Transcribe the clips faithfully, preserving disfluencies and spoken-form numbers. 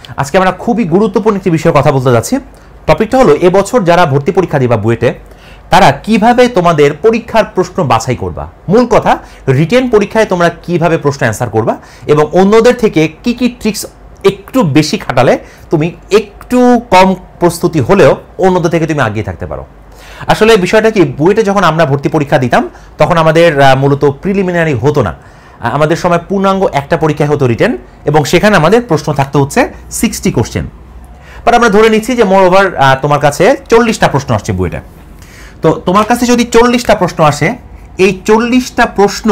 আজকে আমরা খুবই গুরুত্বপূর্ণ একটি বিষয়ে কথা বলতে যাচ্ছি। টপিকটা হলো এবছর যারা ভর্তি পরীক্ষা দিবা বুয়েটে তারা কিভাবে তোমাদের পরীক্ষার প্রশ্ন বাছাই করবা। মূল কথা, রিটেন পরীক্ষায় তোমরা কিভাবে প্রশ্ন অ্যান্সার করবা এবং অন্যদের থেকে কি কি ট্রিক্স একটু বেশি খাটালে তুমি একটু কম প্রস্তুতি হলেও অন্যদের থেকে তুমি এগিয়ে থাকতে পারো। আসলে বিষয়টা কি, বুয়েটে যখন আমরা ভর্তি পরীক্ষা দিতাম তখন আমাদের মূলত প্রিলিমিনারি হতো না, আমাদের সময় পূর্ণাঙ্গ একটা পরীক্ষায় হতো রিটেন, এবং সেখানে আমাদের প্রশ্ন থাকতে হচ্ছে সিক্সটি কোশ্চেন। বাট আমরা ধরে নিচ্ছি যে মোর ওভার তোমার কাছে চল্লিশটা প্রশ্ন আসছে বুয়েটে। তো তোমার কাছে যদি চল্লিশটা প্রশ্ন আসে, এই চল্লিশটা প্রশ্ন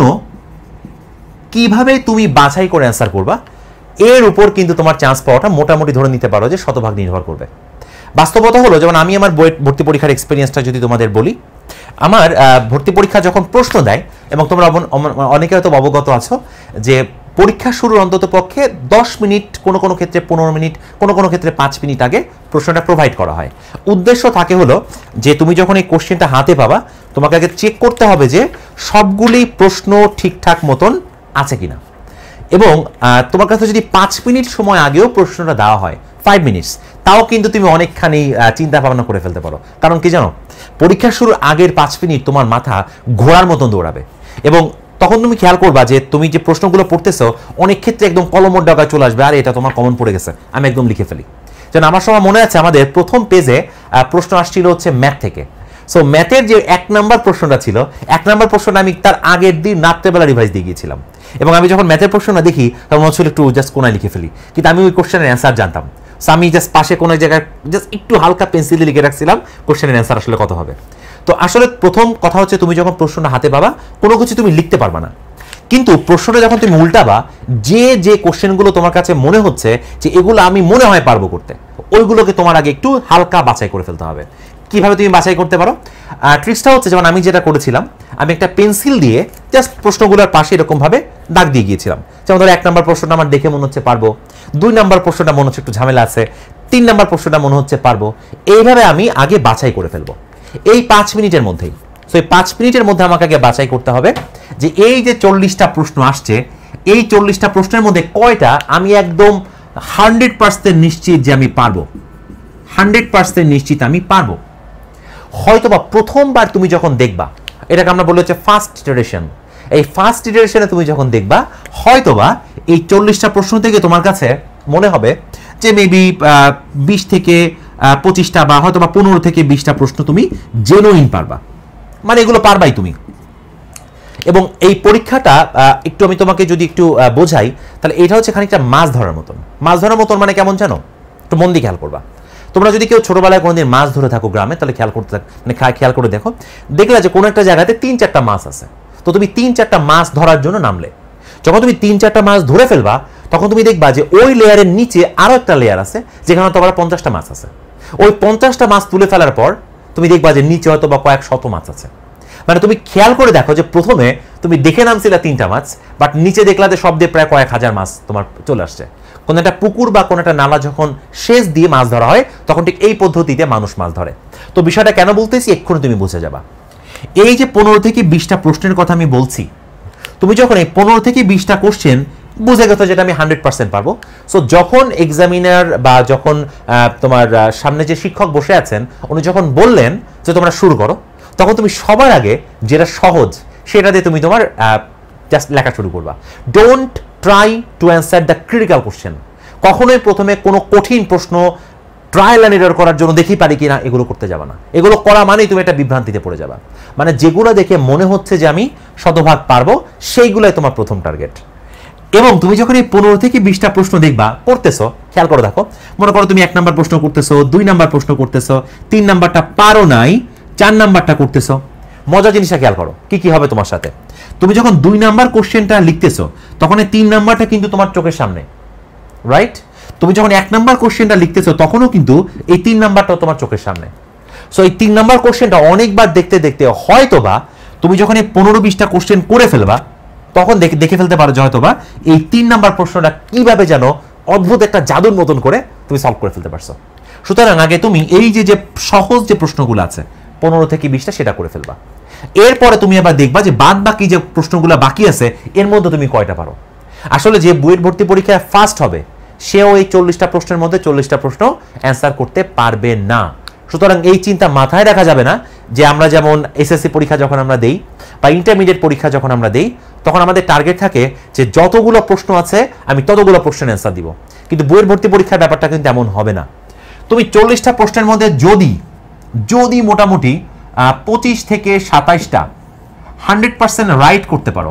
কিভাবে তুমি বাছাই করে অ্যান্সার করবা এর উপর কিন্তু তোমার চান্স পাওয়াটা মোটামুটি ধরে নিতে পারো যে শতভাগ নির্ভর করবে। বাস্তবতা হলো, যেমন আমি আমার ভর্তি পরীক্ষার এক্সপিরিয়েন্সটা যদি তোমাদের বলি, আমার ভর্তি পরীক্ষা যখন প্রশ্ন দেয়, এবং তোমরা অনেকে হয়তো অবগত আছো যে পরীক্ষা শুরুর অন্তত পক্ষে দশ মিনিট, কোনো কোনো ক্ষেত্রে পনেরো মিনিট, কোনো কোনো ক্ষেত্রে পাঁচ মিনিট আগে প্রশ্নটা প্রোভাইড করা হয়। উদ্দেশ্য থাকে হলো যে তুমি যখন এই কোশ্চেনটা হাতে পাবা, তোমাকে আগে চেক করতে হবে যে সবগুলি প্রশ্ন ঠিকঠাক মতন আছে কিনা, এবং তোমার কাছে যদি পাঁচ মিনিট সময় আগেও প্রশ্নটা দেওয়া হয়, ফাইভ মিনিটস, তাও কিন্তু তুমি অনেকখানি চিন্তা ভাবনা করে ফেলতে পারো। কারণ কি জানো, পরীক্ষা শুরুর আগের পাঁচ মিনিট তোমার মাথা ঘোড়ার মতন দৌড়াবে, এবং তখন তুমি খেয়াল করবা যে তুমি যে প্রশ্নগুলো পড়তেছো অনেক ক্ষেত্রে একদম কলমের ডাগায় চলে আসবে, আর এটা তোমার কমন পড়ে গেছে, আমি একদম লিখে ফেলি। যেন আমার সময় মনে আছে আমাদের প্রথম পেজে প্রশ্ন আসছিল হচ্ছে ম্যাথ থেকে। সো ম্যাথের যে এক নাম্বার প্রশ্নটা ছিল, এক নাম্বার প্রশ্নটা আমি তার আগের দিন রাত্রেবেলা রিভাইজ দিয়ে গিয়েছিলাম, এবং আমি যখন ম্যাথের প্রশ্নটা দেখি তখন মনে হচ্ছিল একটু জাস্ট কোনায় লিখে ফেলি, কিন্তু আমি ওই কোশ্চেনের অ্যান্সার জানতাম। সো আমি জাস্ট পাশে কোনো জায়গায় জাস্ট একটু হালকা পেন্সিল লিখে রাখছিলাম কোশ্চেনের অ্যান্সার আসলে কত হবে। তো আসলে প্রথম কথা হচ্ছে, তুমি যখন প্রশ্নটা হাতে পাবা কোনো কিছু তুমি লিখতে পারবা না, কিন্তু প্রশ্নটা যখন তুমি উল্টাবা, যে যে কোশ্চেনগুলো তোমার কাছে মনে হচ্ছে যে এগুলো আমি মনে হয় পারবো করতে, ওইগুলোকে তোমার আগে একটু হালকা বাছাই করে ফেলতে হবে। কিভাবে তুমি বাছাই করতে পারো? ট্রিক্সটা হচ্ছে, যেমন আমি যেটা করেছিলাম, আমি একটা পেন্সিল দিয়ে জাস্ট প্রশ্নগুলোর পাশে এরকমভাবে দাগ দিয়ে গিয়েছিলাম। যেমন ধরো এক নম্বর প্রশ্নটা আমার দেখে মনে হচ্ছে পারবো, দুই নম্বর প্রশ্নটা মনে হচ্ছে একটু ঝামেলা আছে, তিন নম্বর প্রশ্নটা মনে হচ্ছে পারবো। এইভাবে আমি আগে বাছাই করে ফেলবো এই পাঁচ মিনিটের মধ্যেই। সো এই পাঁচ মিনিটের মধ্যে আমাকে আগে বাছাই করতে হবে যে এই যে চল্লিশটা প্রশ্ন আসছে, এই চল্লিশটা প্রশ্নের মধ্যে কয়টা আমি একদম হান্ড্রেড পার্সেন্ট নিশ্চিত যে আমি পারবো, হান্ড্রেড পার্সেন্ট নিশ্চিত আমি পারবো। হয়তোবা প্রথমবার তুমি যখন দেখবা, এটাকে আমরা বলি হচ্ছে ফার্স্ট ইটারেশন, এই ফার্স্ট ইটারেশনে তুমি যখন দেখবা, হয়তোবা এই চল্লিশটা প্রশ্ন থেকে তোমার কাছে মনে হবে যে মেবি বিশ থেকে পঁচিশটা বা হয়তো বা পনেরো থেকে বিশটা প্রশ্ন তুমি জেনুইন পারবা, মানে এগুলো পারবাই তুমি। এবং এই পরীক্ষাটা একটু আমি তোমাকে যদি একটু বোঝাই, তাহলে এটা হচ্ছে খানিকটা মাছ ধরার মতন। মাছ ধরার মতন মানে কেমন জানো? একটু মন দিয়ে খেয়াল করবা। তোমরা যদি কেউ ছোটবেলায় কোনোদিন মাছ ধরে থাকো গ্রামে, তাহলে খেয়াল করতে মানে খেয়াল করে দেখো, দেখলে যে কোনো একটা জায়গাতে তিন চারটা মাছ আছে, তো তুমি তিন চারটা মাছ ধরার জন্য নামলে। যখন তুমি তিন চারটা মাছ ধরে ফেলবা, তখন তুমি দেখবা যে ওই লেয়ারের নিচে আরো একটা লেয়ার আছে যেখানে তোমার পঞ্চাশটা মাছ আছে। ওই পঞ্চাশটা মাছ তুলে ফেলার পর তুমি দেখবা যে নিচে হয়তো বা কয়েক শত মাছ আছে। মানে তুমি খেয়াল করে দেখো যে প্রথমে তুমি দেখে নামছিলে তিনটা মাছ, বাট নিচে দেখলা যে শব্দে প্রায় কয়েক হাজার মাছ তোমার চলে আসছে। কোনো একটা পুকুর বা কোনো একটা নালা যখন সেচ দিয়ে মাছ ধরা হয়, তখন ঠিক এই পদ্ধতিতে মানুষ মাছ ধরে। তো বিষয়টা কেন বলতেছি এক্ষুনি তুমি বুঝে যাবা। এই যে পনেরো থেকে বিশটা প্রশ্নের কথা আমি বলছি, তুমি যখন এই পনেরো থেকে বিশটা কোশ্চেন বুঝে গেছো যেটা আমি হান্ড্রেড পার্সেন্ট পারবো, সো যখন এক্সামিনার বা যখন তোমার সামনে যে শিক্ষক বসে আছেন উনি যখন বললেন যে তোমরা শুরু করো, তখন তুমি সবার আগে যেটা সহজ সেটা দিয়ে তুমি তোমার জাস্ট লেখা শুরু করবা। Don't try to answer the critical question. কখনোই প্রথমে কোনো কঠিন প্রশ্ন ট্রায়াল অ্যান্ড এরর করার জন্য দেখি পারি কিনা এগুলো করতে যাবা না। এগুলো করা মানেই তুমি একটা বিভ্রান্তিতে পড়ে যাবা। মানে যেগুলো দেখে মনে হচ্ছে যে আমি শতভাগ পারবো, সেইগুলোই তোমার প্রথম টার্গেট। এবং তুমি যখন এই পনেরো থেকে বিশটা প্রশ্ন দেখবা করতেছো, খেয়াল করে দেখো, মনে করো তুমি এক নাম্বার প্রশ্ন করতেছো, দুই নাম্বার প্রশ্ন করতেছো, তিন নাম্বারটা পারো নাই, চার নাম্বারটা করতেছো। মজার জিনিসটা খেয়াল করো কি কি হবে তোমার সাথে। তুমি যখন দুই নাম্বার কোশ্চেনটা লিখতেছো, তখন এই তিন নাম্বারটা কিন্তু তোমার চোখের সামনে, রাইট? তুমি যখন এক নাম্বার কোশ্চেনটা লিখতেছো, তখনও কিন্তু এই তিন নাম্বারটাও তোমার চোখের সামনে। সো এই তিন নাম্বার কোশ্চেনটা অনেকবার দেখতে দেখতে হয়তোবা তুমি যখন এই পনেরো বিশটা কোশ্চেন করে ফেলবা, তখন দেখে দেখে ফেলতে পারো যে হয়তোবা এই তিন নাম্বার প্রশ্নটা কিভাবে যেন অদ্ভুত একটা জাদুর মতন করে তুমি সলভ করে ফেলতে পারছো। সুতরাং আগে তুমি এই যে যে সহজ যে প্রশ্নগুলো আছে পনেরো থেকে বিশটা সেটা করে ফেলবা। এরপরে তুমি আবার দেখবা যে বাদ বাকি যে প্রশ্নগুলো বাকি আছে এর মধ্যে তুমি কয়টা পারো। আসলে যে বুয়েট ভর্তি পরীক্ষায় ফার্স্ট হবে সেও এই চল্লিশটা প্রশ্নের মধ্যে চল্লিশটা প্রশ্ন অ্যান্সার করতে পারবে না। সুতরাং এই চিন্তা মাথায় রাখা যাবে না যে আমরা যেমন এসএসসি পরীক্ষা যখন আমরা দেই বা ইন্টারমিডিয়েট পরীক্ষা যখন আমরা দেই তখন আমাদের টার্গেট থাকে যে যতগুলো প্রশ্ন আছে আমি ততগুলো প্রশ্নের অ্যান্সার দিব, কিন্তু বইয়ের ভর্তি পরীক্ষার ব্যাপারটা কিন্তু এমন হবে না। তুমি চল্লিশটা প্রশ্নের মধ্যে যদি যদি মোটামুটি পঁচিশ থেকে সাতাইশটা হান্ড্রেড পার্সেন্ট রাইট করতে পারো,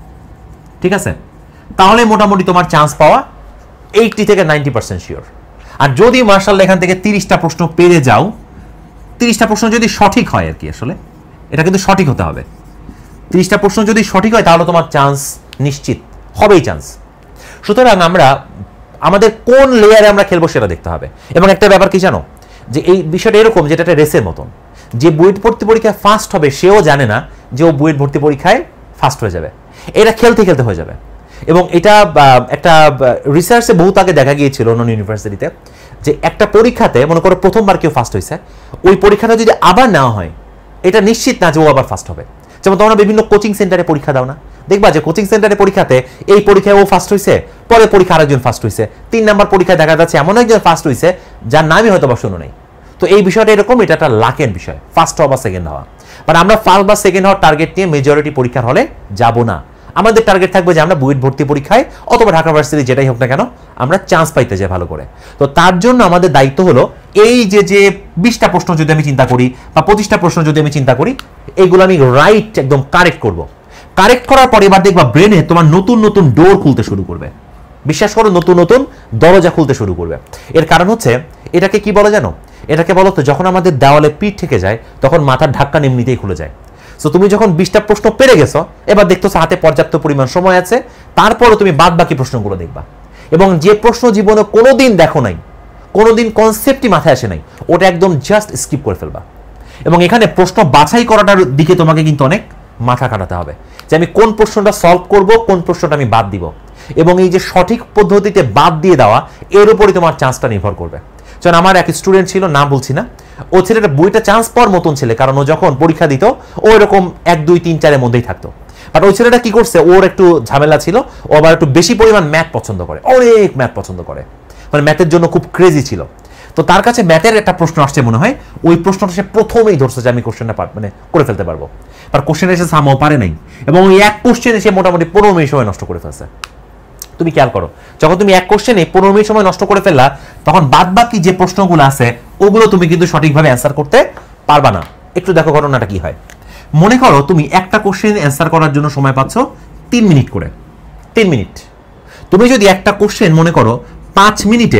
ঠিক আছে, তাহলে মোটামুটি তোমার চান্স পাওয়া এইটটি থেকে নাইনটি পার্সেন্ট শিওর। আর যদি মার্শাল এখান থেকে তিরিশটা প্রশ্ন পেরে যাও, তিরিশটা প্রশ্ন যদি সঠিক হয় আর কি, আসলে এটা কিন্তু সঠিক হতে হবে, তিরিশটা প্রশ্ন যদি সঠিক হয় তাহলে তোমার চান্স নিশ্চিত হবেই চান্স। সুতরাং আমরা আমাদের কোন লেয়ারে আমরা খেলবো সেটা দেখতে হবে। এবং একটা ব্যাপার কি জানো, যে এই বিষয়টা এরকম যেটা একটা রেসের মতন, যে বুয়েট ভর্তি পরীক্ষায় ফার্স্ট হবে সেও জানে না যে ও বুয়েট ভর্তি পরীক্ষায় ফার্স্ট হয়ে যাবে, এটা খেলতে খেলতে হয়ে যাবে। এবং এটা একটা রিসার্চে বহুত আগে দেখা গিয়েছিল অন্য ইউনিভার্সিটিতে, যে একটা পরীক্ষাতে মনে করো প্রথমবার কেউ ফার্স্ট হয়েছে, ওই পরীক্ষাটা যদি আবার নেওয়া হয় এটা নিশ্চিত না যে ও আবার ফার্স্ট হবে। যেমন তোমরা বিভিন্ন কোচিং সেন্টারে পরীক্ষা দাও না, দেখবা যে কোচিং সেন্টারে পরীক্ষাতে এই পরীক্ষায় ও ফার্স্ট হয়েছে, পরে পরীক্ষা আরেকজন ফার্স্ট হয়েছে, তিন নাম্বার পরীক্ষায় দেখা যাচ্ছে এমন একজন ফার্স্ট হয়েছে যার নামই হয়তো বা শুনো নেই। তো এই বিষয়টা এরকম, এটা একটা লাকের বিষয়, ফার্স্ট হওয়া বা সেকেন্ড হওয়া। মানে আমরা ফার্স্ট বা সেকেন্ড হওয়ার টার্গেট নিয়ে মেজরিটি পরীক্ষার হলে যাব না। আমাদের টার্গেট থাকবে যে আমরা বুয়েট ভর্তি পরীক্ষায় অথবা ঢাকা ভার্সিটি যেটাই হোক না কেন আমরা চান্স পাইতে যাই ভালো করে। তো তার জন্য আমাদের দায়িত্ব হলো এই যে যে বিশটা প্রশ্ন যদি আমি চিন্তা করি বা পঁচিশটা প্রশ্ন যদি আমি চিন্তা করি, এগুলো আমি রাইট একদম কারেক্ট করব। কারেক্ট করার পরে এবার দেখবা ব্রেনে তোমার নতুন নতুন ডোর খুলতে শুরু করবে, বিশ্বাস করো নতুন নতুন দরজা খুলতে শুরু করবে। এর কারণ হচ্ছে এটাকে কি বলে জানো, এটাকে বলো তো যখন আমাদের দেওয়ালে পিঠ থেকে যায় তখন মাথার ঢাক্কান এমনিতেই খুলে যায়। সো তুমি যখন বিশটা প্রশ্ন পেরে গেছো, এবার দেখতেছো হাতে পর্যাপ্ত পরিমাণ সময় আছে, তারপরও তুমি বাদ বাকি প্রশ্নগুলো দেখবা। এবং যে প্রশ্ন জীবনে কোনোদিন দেখো নাই, কোনোদিন কনসেপ্টই মাথায় আসে নাই, ওটা একদম জাস্ট স্কিপ করে ফেলবা। এবং এখানে প্রশ্ন বাছাই করাটার দিকে তোমাকে কিন্তু অনেক মাথা কাটাতে হবে যে আমি কোন প্রশ্নটা সলভ করব, কোন প্রশ্নটা আমি বাদ দিব। এবং এই যে সঠিক পদ্ধতিতে বাদ দিয়ে দেওয়া, এর উপরই তোমার চান্সটা নির্ভর করবে। যেমন আমার এক স্টুডেন্ট ছিল, নাম বলছি না, ও ছেলেটা বইটা চান্স পাওয়ার মতন ছেলে, কারণ ও যখন পরীক্ষা দিত ও এরকম এক দুই তিন চারের মধ্যেই থাকতো। বাট ওই ছেলেটা কি করছে, ওর একটু ঝামেলা ছিল, ও আবার একটু বেশি পরিমাণ ম্যাথ পছন্দ করে, অনেক ম্যাথ পছন্দ করে, মানে ম্যাথের জন্য খুব ক্রেজি ছিল। তো তার কাছে ম্যাথের একটা প্রশ্ন আসছে মনে হয়, ওই প্রশ্নটা সে প্রথমেই ধরছে যে আমি কোশ্চেনটা মানে করে ফেলতে পারবো। আর কোশ্চেন এসে সামাও পারে নাই, এবং ওই এক কোশ্চেনে সে মোটামুটি পনেরো মিনিট সময় নষ্ট করে ফেলছে। তুমি খেয়াল করো, যখন তুমি এক কোশ্চেনে পনেরো মিনিট সময় নষ্ট করে ফেললা, তখন বাদ বাকি যে প্রশ্নগুলো আছে ওগুলো তুমি কিন্তু সঠিকভাবে অ্যান্সার করতে পারবা না। একটু দেখো ঘটনাটা কি হয়। মনে করো তুমি একটা কোশ্চেন অ্যান্সার করার জন্য সময় পাচ্ছ তিন মিনিট করে, তিন মিনিট। তুমি যদি একটা কোশ্চেন মনে করো পাঁচ মিনিটে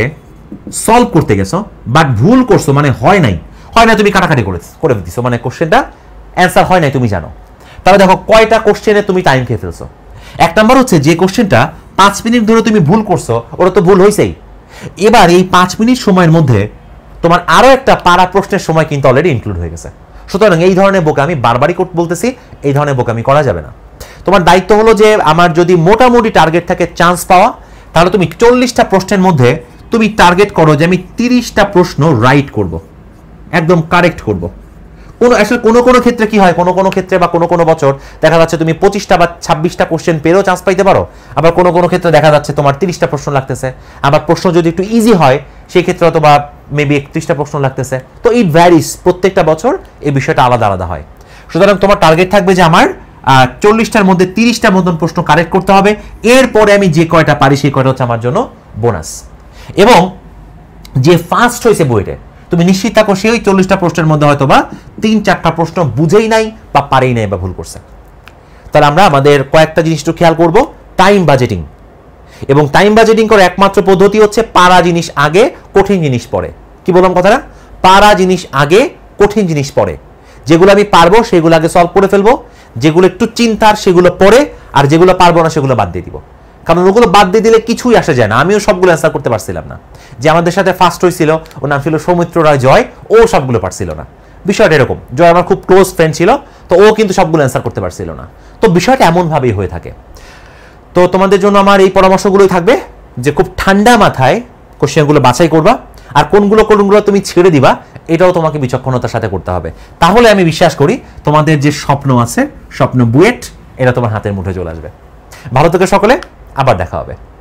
সলভ করতে গেছো, বাট ভুল করছো, মানে হয় নাই, হয় না তুমি কাটাকাটি করে করে দিছো, মানে কোশ্চেনটা অ্যান্সার হয় নাই তুমি জানো, তাহলে দেখো কয়টা কোশ্চেনে তুমি টাইম খেয়ে ফেলছো। এক নাম্বার হচ্ছে যে কোশ্চেনটা পাঁচ মিনিট ধরে তুমি ভুল করছো, ওটা তো ভুল হয়েছেই। এবার এই পাঁচ মিনিট সময়ের মধ্যে তোমার আরো একটা পারা প্রশ্নের সময় কিন্তু অলরেডি ইনক্লুড হয়ে গেছে। সুতরাং এই ধরনের বোকামি বারবারই বলতেছি, এই ধরনের বোকামি করা যাবে না। তোমার দায়িত্ব হলো যে আমার যদি মোটামুটি টার্গেট থাকে চান্স পাওয়া, তাহলে তুমি চল্লিশটা প্রশ্নের মধ্যে তুমি টার্গেট করো যে আমি তিরিশটা প্রশ্ন রাইট করব, একদম কারেক্ট করব। কোনো আসলে কোনো কোনো ক্ষেত্রে কি হয়, কোনো কোনো ক্ষেত্রে বা কোনো কোনো বছর দেখা যাচ্ছে তুমি পঁচিশটা বা ছাব্বিশটা কোশ্চেন পেরেও চান্স পাইতে পারো, আবার কোনো কোনো ক্ষেত্রে দেখা যাচ্ছে তোমার তিরিশটা প্রশ্ন লাগতেছে, আবার প্রশ্ন যদি একটু ইজি হয় সেই ক্ষেত্রে হয়তো বা মেবি একত্রিশটা প্রশ্ন লাগতেছে। তো ইট ভ্যারিস, প্রত্যেকটা বছর এই বিষয়টা আলাদা আলাদা হয়। সুতরাং তোমার টার্গেট থাকবে যে আমার চল্লিশটার মধ্যে তিরিশটার মতন প্রশ্ন কারেক্ট করতে হবে, এরপরে আমি যে কয়টা পারি সেই কয়টা হচ্ছে আমার জন্য বোনাস। এবং যে ফার্স্ট হয়েছে বইটা তুমি নিশ্চিত থাকো সে ওই চল্লিশটা প্রশ্নের মধ্যে হয়তো বা তিন চারটা প্রশ্ন বুঝেই নাই বা পারেই নাই বা ভুল করছে। তাহলে আমরা আমাদের কয়েকটা জিনিস একটু খেয়াল করবো। টাইম বাজেটিং, এবং টাইম বাজেটিং করার একমাত্র পদ্ধতি হচ্ছে পারা জিনিস আগে, কঠিন জিনিস পরে। কি বললাম কথাটা? পারা জিনিস আগে, কঠিন জিনিস পরে। যেগুলো আমি পারবো সেগুলো আগে সলভ করে ফেলবো, যেগুলো একটু চিন্তার সেগুলো পরে, আর যেগুলো পারবো না সেগুলো বাদ দিয়ে দিব। কারণ ওগুলো বাদ দিয়ে দিলে কিছুই আসে যায় না। আমিও সবগুলো অ্যান্সার করতে পারছিলাম না। যে আমাদের সাথে ফার্স্ট হয়েছিল ওর নাম ছিল সৌমিত্র রায় জয়, ও সবগুলো পারছিল না। বিষয়টা এরকম, জয় আমার খুব ক্লোজ ফ্রেন্ড ছিল, তো ও কিন্তু সবগুলো অ্যান্সার করতে পারছিল না। তো বিষয়টা এমনভাবেই হয়ে থাকে। তো তোমাদের জন্য আমার এই পরামর্শগুলোই থাকবে যে খুব ঠান্ডা মাথায় কোশ্চেনগুলো বাছাই করবা, আর কোনগুলো কোনগুলো তুমি ছেড়ে দিবা এটাও তোমাকে বিচক্ষণতার সাথে করতে হবে। তাহলে আমি বিশ্বাস করি তোমাদের যে স্বপ্ন আছে, স্বপ্ন বুয়েট, এটা তোমার হাতের মুঠে চলে আসবে। ভালো থেকে সকলে, আবার দেখা হবে।